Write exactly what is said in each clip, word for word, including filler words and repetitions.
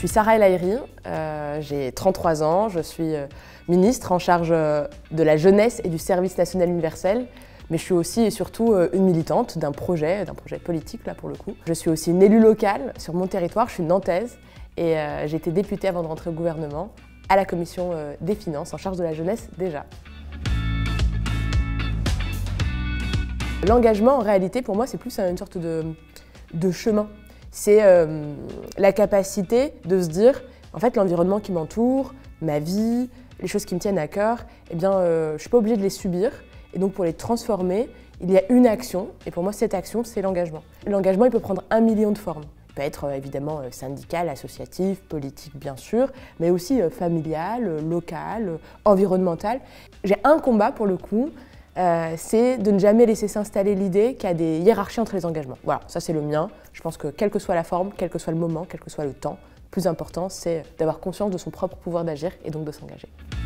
suis Sarah El Haïry, euh, j'ai trente-trois ans, je suis ministre en charge de la jeunesse et du service national universel, mais je suis aussi et surtout une militante d'un projet, d'un projet politique là pour le coup. Je suis aussi une élue locale sur mon territoire, je suis nantaise et euh, j'ai été députée avant de rentrer au gouvernement à la commission euh, des finances en charge de la jeunesse déjà. L'engagement en réalité pour moi c'est plus une sorte de, de chemin. C'est euh, la capacité de se dire, en fait, l'environnement qui m'entoure, ma vie, les choses qui me tiennent à cœur, eh bien, euh, je ne suis pas obligée de les subir. Et donc, pour les transformer, il y a une action. Et pour moi, cette action, c'est l'engagement. L'engagement, il peut prendre un million de formes. Il peut être euh, évidemment euh, syndical, associatif, politique, bien sûr, mais aussi euh, familial, euh, local, euh, environnemental. J'ai un combat, pour le coup, Euh, c'est de ne jamais laisser s'installer l'idée qu'il y a des hiérarchies entre les engagements. Voilà, ça c'est le mien. Je pense que quelle que soit la forme, quel que soit le moment, quel que soit le temps, le plus important c'est d'avoir conscience de son propre pouvoir d'agir et donc de s'engager.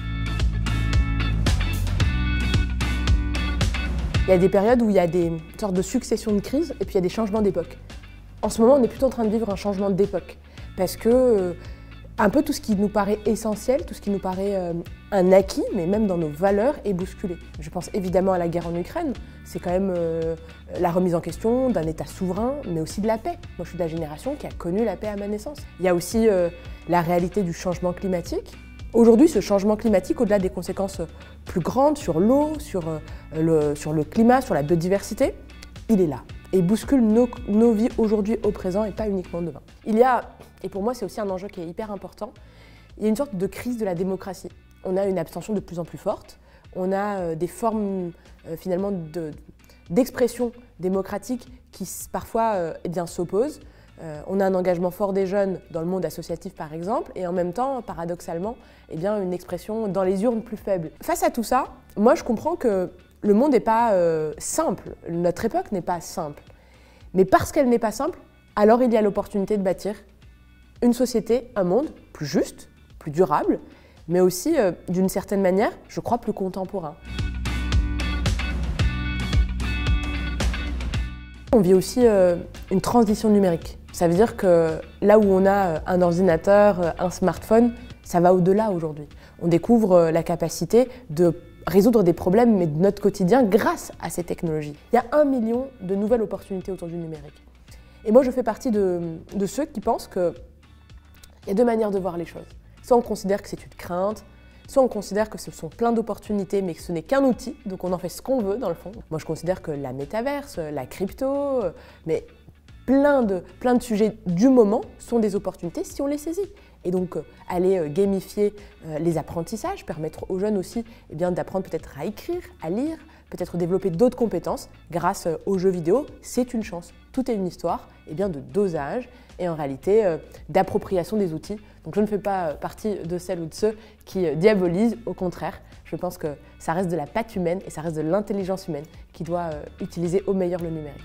Il y a des périodes où il y a des sortes de successions de crises et puis il y a des changements d'époque. En ce moment, on est plutôt en train de vivre un changement d'époque parce que euh, un peu tout ce qui nous paraît essentiel, tout ce qui nous paraît euh, un acquis, mais même dans nos valeurs, est bousculé. Je pense évidemment à la guerre en Ukraine, c'est quand même euh, la remise en question d'un État souverain, mais aussi de la paix. Moi je suis de la génération qui a connu la paix à ma naissance. Il y a aussi euh, la réalité du changement climatique. Aujourd'hui, ce changement climatique, au-delà des conséquences plus grandes sur l'eau, sur, euh, le, sur le climat, sur la biodiversité, il est là et bouscule nos, nos vies aujourd'hui au présent et pas uniquement demain. Il y a, et pour moi c'est aussi un enjeu qui est hyper important, il y a une sorte de crise de la démocratie. On a une abstention de plus en plus forte, on a euh, des formes euh, finalement de, d'expression démocratique qui parfois euh, eh bien, s'opposent. Euh, on a un engagement fort des jeunes dans le monde associatif par exemple, et en même temps, paradoxalement, eh bien, une expression dans les urnes plus faible. Face à tout ça, moi je comprends que le monde n'est pas euh, simple, notre époque n'est pas simple. Mais parce qu'elle n'est pas simple, alors il y a l'opportunité de bâtir une société, un monde plus juste, plus durable, mais aussi, euh, d'une certaine manière, je crois, plus contemporain. On vit aussi euh, une transition numérique. Ça veut dire que là où on a un ordinateur, un smartphone, ça va au-delà aujourd'hui. On découvre la capacité de résoudre des problèmes mais de notre quotidien grâce à ces technologies. Il y a un million de nouvelles opportunités autour du numérique. Et moi, je fais partie de, de ceux qui pensent qu'il y a deux manières de voir les choses. Soit on considère que c'est une crainte, soit on considère que ce sont plein d'opportunités mais que ce n'est qu'un outil, donc on en fait ce qu'on veut dans le fond. Moi, je considère que la métaverse, la crypto, mais plein de, plein de sujets du moment sont des opportunités si on les saisit. Et donc, euh, aller euh, gamifier euh, les apprentissages, permettre aux jeunes aussi eh bien, d'apprendre peut-être à écrire, à lire, peut-être développer d'autres compétences grâce euh, aux jeux vidéo, c'est une chance. Tout est une histoire eh bien, de dosage et en réalité euh, d'appropriation des outils. Donc je ne fais pas euh, partie de celles ou de ceux qui euh, diabolisent, au contraire. Je pense que ça reste de la patte humaine et ça reste de l'intelligence humaine qui doit euh, utiliser au meilleur le numérique.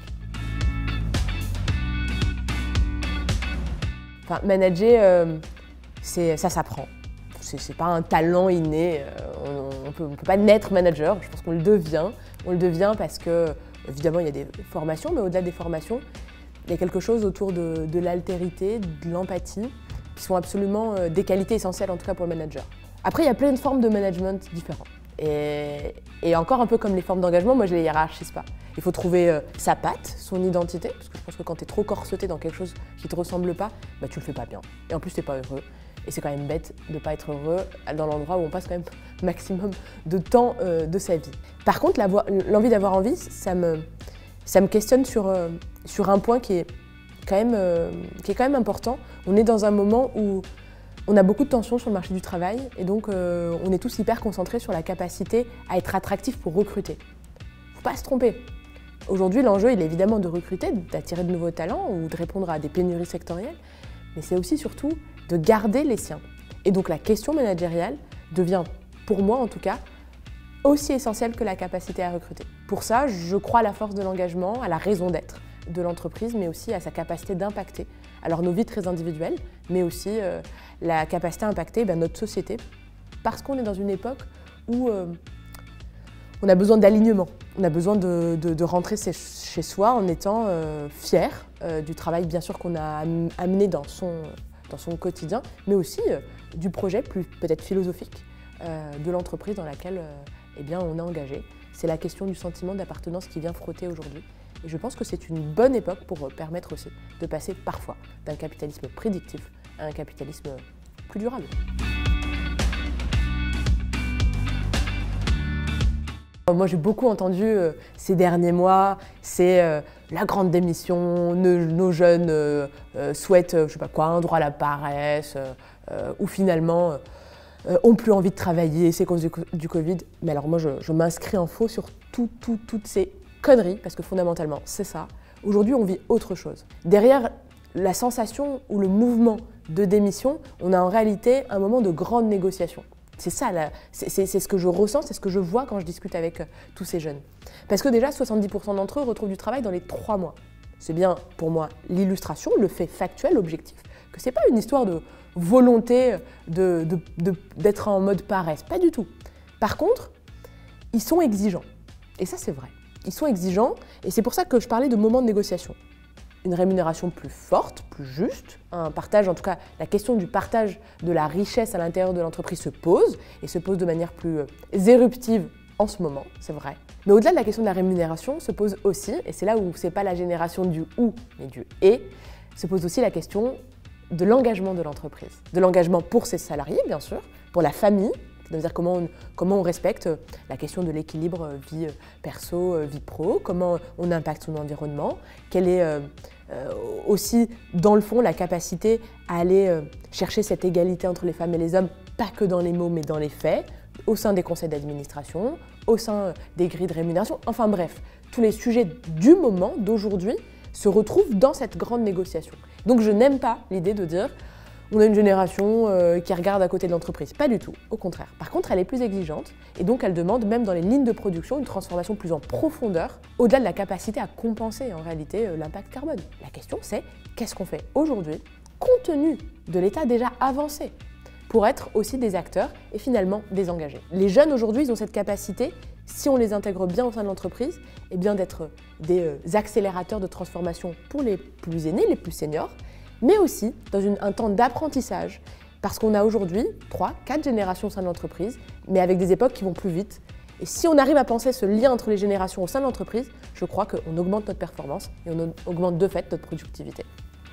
Enfin, manager, euh, ça s'apprend. Ce n'est pas un talent inné. On ne peut, peut pas naître manager. Je pense qu'on le devient. On le devient parce que, évidemment, il y a des formations, mais au-delà des formations, il y a quelque chose autour de, de l'altérité, de l'empathie, qui sont absolument euh, des qualités essentielles, en tout cas pour le manager. Après, il y a plein de formes de management différentes. Et, et encore un peu comme les formes d'engagement, moi je les hiérarchise pas. Il faut trouver euh, sa patte, son identité, parce que je pense que quand tu es trop corseté dans quelque chose qui te ressemble pas, bah, tu le fais pas bien. Et en plus, tu n'es pas heureux. Et c'est quand même bête de ne pas être heureux dans l'endroit où on passe quand même maximum de temps euh, de sa vie. Par contre, l'envie d'avoir envie, ça me, ça me questionne sur, euh, sur un point qui est, quand même, euh, qui est quand même important. On est dans un moment où on a beaucoup de tensions sur le marché du travail et donc euh, on est tous hyper concentrés sur la capacité à être attractif pour recruter. Il ne faut pas se tromper. Aujourd'hui, l'enjeu, il est évidemment de recruter, d'attirer de nouveaux talents ou de répondre à des pénuries sectorielles, mais c'est aussi surtout de garder les siens. Et donc la question managériale devient, pour moi en tout cas, aussi essentielle que la capacité à recruter. Pour ça, je crois à la force de l'engagement, à la raison d'être de l'entreprise, mais aussi à sa capacité d'impacter. Alors nos vies très individuelles, mais aussi euh, la capacité à impacter ben, notre société, parce qu'on est dans une époque où euh, on a besoin d'alignement. On a besoin de, de, de rentrer chez soi en étant euh, fier euh, du travail bien sûr qu'on a amené dans son, dans son quotidien, mais aussi euh, du projet plus peut-être philosophique euh, de l'entreprise dans laquelle euh, eh bien, on est engagé. C'est la question du sentiment d'appartenance qui vient frotter aujourd'hui. Et je pense que c'est une bonne époque pour permettre aussi de passer parfois d'un capitalisme prédictif à un capitalisme plus durable. Moi, j'ai beaucoup entendu euh, ces derniers mois, c'est euh, la grande démission, nos, nos jeunes euh, euh, souhaitent, euh, je sais pas quoi, un droit à la paresse, euh, euh, ou finalement euh, ont plus envie de travailler, c'est à cause du, du Covid. Mais alors moi, je, je m'inscris en faux sur tout, tout, toutes ces conneries, parce que fondamentalement, c'est ça. Aujourd'hui, on vit autre chose. Derrière la sensation ou le mouvement de démission, on a en réalité un moment de grande négociation. C'est ça, c'est ce que je ressens, c'est ce que je vois quand je discute avec euh, tous ces jeunes. Parce que déjà, soixante-dix pour cent d'entre eux retrouvent du travail dans les trois mois. C'est bien, pour moi, l'illustration, le fait factuel, objectif, que ce n'est pas une histoire de volonté de, de, de, d'être en mode paresse, pas du tout. Par contre, ils sont exigeants. Et ça, c'est vrai. Ils sont exigeants, et c'est pour ça que je parlais de moment de négociation. Une rémunération plus forte, plus juste, un partage, en tout cas la question du partage de la richesse à l'intérieur de l'entreprise se pose, et se pose de manière plus euh, éruptive en ce moment, c'est vrai. Mais au-delà de la question de la rémunération, se pose aussi, et c'est là où c'est pas la génération du « ou » mais du « et », se pose aussi la question de l'engagement de l'entreprise. De l'engagement pour ses salariés, bien sûr, pour la famille, c'est-à-dire comment on, comment on respecte la question de l'équilibre vie perso, vie pro, comment on impacte son environnement, quelle est euh, euh, aussi, dans le fond, la capacité à aller euh, chercher cette égalité entre les femmes et les hommes, pas que dans les mots, mais dans les faits, au sein des conseils d'administration, au sein des grilles de rémunération, enfin bref, tous les sujets du moment, d'aujourd'hui, se retrouvent dans cette grande négociation. Donc je n'aime pas l'idée de dire on a une génération euh, qui regarde à côté de l'entreprise. Pas du tout, au contraire. Par contre, elle est plus exigeante et donc elle demande, même dans les lignes de production, une transformation plus en profondeur, au-delà de la capacité à compenser en réalité euh, l'impact carbone. La question c'est, qu'est-ce qu'on fait aujourd'hui, compte tenu de l'état déjà avancé, pour être aussi des acteurs et finalement des engagés. Les jeunes aujourd'hui, ils ont cette capacité, si on les intègre bien au sein de l'entreprise, eh bien d'être des euh, accélérateurs de transformation pour les plus aînés, les plus seniors, mais aussi dans une, un temps d'apprentissage, parce qu'on a aujourd'hui trois, quatre générations au sein de l'entreprise, mais avec des époques qui vont plus vite. Et si on arrive à penser ce lien entre les générations au sein de l'entreprise, je crois qu'on augmente notre performance et on augmente de fait notre productivité.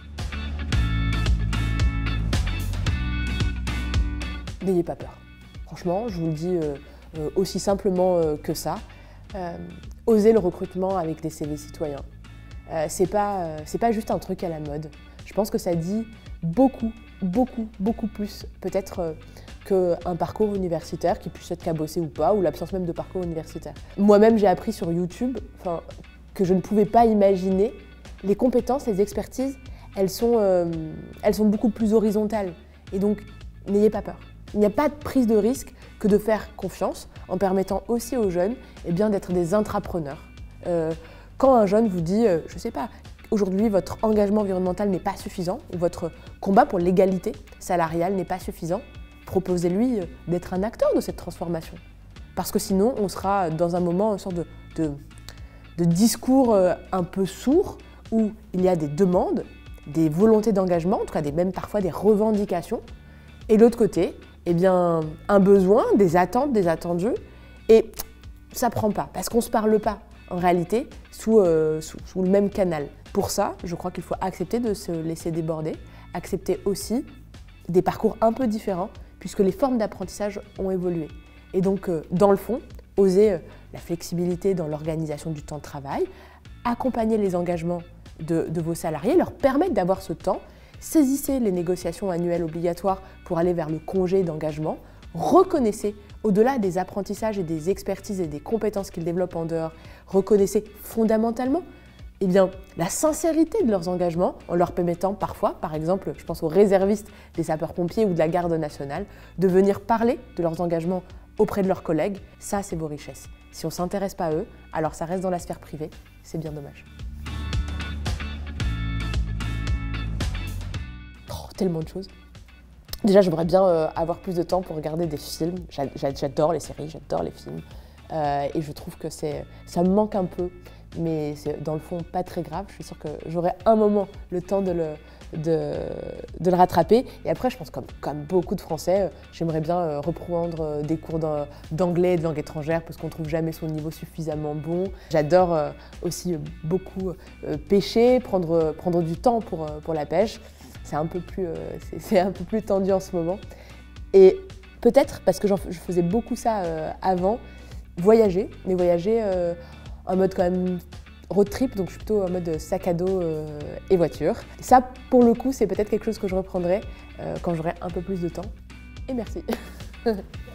N'ayez pas peur. Franchement, je vous le dis euh, euh, aussi simplement euh, que ça. Euh, osez le recrutement avec des C V citoyens. Euh, c'est pas, euh, c'est pas juste un truc à la mode. Je pense que ça dit beaucoup, beaucoup, beaucoup plus peut-être euh, qu'un parcours universitaire qui puisse être cabossé ou pas, ou l'absence même de parcours universitaire. Moi-même, j'ai appris sur YouTube enfin, que je ne pouvais pas imaginer les compétences, les expertises, elles sont, euh, elles sont beaucoup plus horizontales. Et donc, n'ayez pas peur. Il n'y a pas de prise de risque que de faire confiance en permettant aussi aux jeunes eh bien, d'être des intrapreneurs. Euh, quand un jeune vous dit, euh, je ne sais pas, aujourd'hui, votre engagement environnemental n'est pas suffisant, ou votre combat pour l'égalité salariale n'est pas suffisant, proposez-lui d'être un acteur de cette transformation. Parce que sinon, on sera dans un moment, une sorte de, de, de discours un peu sourd, où il y a des demandes, des volontés d'engagement, en tout cas des, même parfois des revendications, et de l'autre côté, eh bien, un besoin, des attentes, des attendus, et ça ne prend pas, parce qu'on ne se parle pas, en réalité, sous, euh, sous, sous le même canal. Pour ça, je crois qu'il faut accepter de se laisser déborder, accepter aussi des parcours un peu différents, puisque les formes d'apprentissage ont évolué. Et donc, euh, dans le fond, oser euh, la flexibilité dans l'organisation du temps de travail, accompagner les engagements de, de vos salariés, leur permettre d'avoir ce temps, saisissez les négociations annuelles obligatoires pour aller vers le congé d'engagement, reconnaissez, au-delà des apprentissages et des expertises et des compétences qu'ils développent en dehors, reconnaissez fondamentalement eh bien, la sincérité de leurs engagements en leur permettant parfois, par exemple, je pense aux réservistes des sapeurs-pompiers ou de la garde nationale, de venir parler de leurs engagements auprès de leurs collègues. Ça, c'est vos richesses. Si on ne s'intéresse pas à eux, alors ça reste dans la sphère privée. C'est bien dommage. Oh, tellement de choses. Déjà, j'aimerais bien euh, avoir plus de temps pour regarder des films. J'adore les séries, j'adore les films. Euh, et je trouve que ça me manque un peu. Mais c'est dans le fond pas très grave. Je suis sûre que j'aurai un moment le temps de le, de, de le rattraper. Et après, je pense comme, comme beaucoup de Français, euh, j'aimerais bien euh, reprendre euh, des cours d'anglais et de langue étrangère parce qu'on trouve jamais son niveau suffisamment bon. J'adore euh, aussi euh, beaucoup euh, pêcher, prendre, prendre du temps pour, euh, pour la pêche. C'est un peu plus, euh, c'est un peu plus tendu en ce moment. Et peut-être, parce que je faisais beaucoup ça euh, avant, voyager, mais voyager euh, en mode quand même road trip, donc je suis plutôt en mode sac à dos euh, et voiture. Ça, pour le coup, c'est peut-être quelque chose que je reprendrai euh, quand j'aurai un peu plus de temps. Et merci.